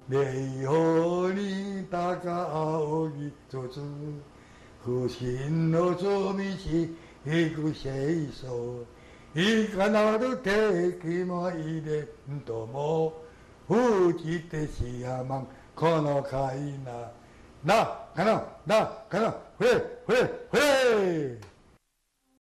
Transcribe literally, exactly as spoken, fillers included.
霊峰に高仰ぎつつ不信の罪し行く清掃いかなる敵も入れんとも打ちてしやまんこのかいななかななかなふれふれふれ